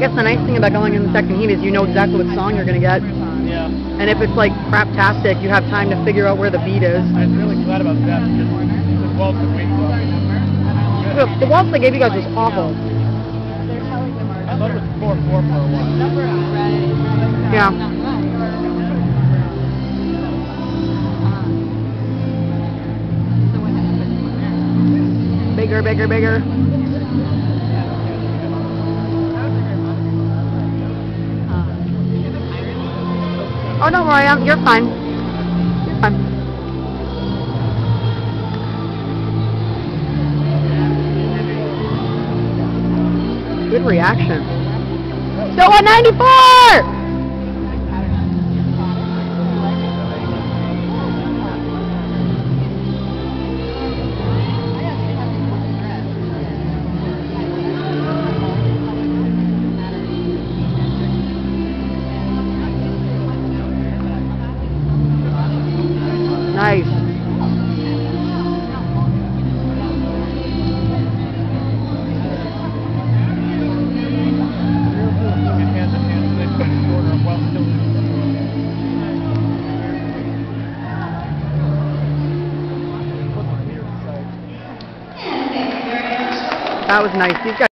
guess the nice thing about going in the second heat is you know exactly what song you're going to get. Yeah. And if it's like craptastic, you have time to figure out where the beat is. I was really glad about that because the waltz that we saw. The waltz they gave you guys was awful. I thought it was 4-4 for a while. Yeah. Bigger, bigger, bigger. Oh, don't worry, you're fine. You're fine. Good reaction. Still 194! Nice. That was nice. These guys